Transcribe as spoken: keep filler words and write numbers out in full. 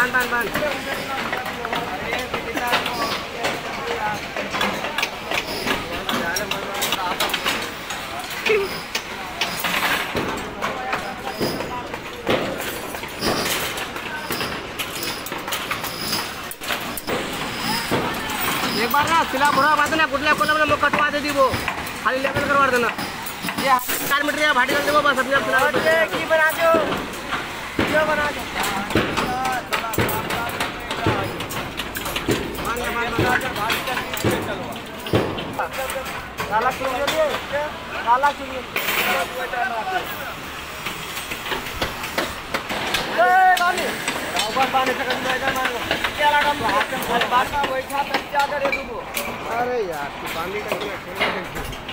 बांध बांध बांध एक बार ना तिला भरा बांध ना कुठल्या कोणाला मग कटवा दे वो खाली लेवल करवा देना ये चार मीटर या भाटी कर दे बस अपने आप की बना दो वीडियो बना दो काला क्यों लिए काला क्यों लिए ए गाली ऊपर पानी से कर जाएगा मारो क्या लगा हाथ में बात का बैठा तक क्या करे तू अरे यार तू पानी का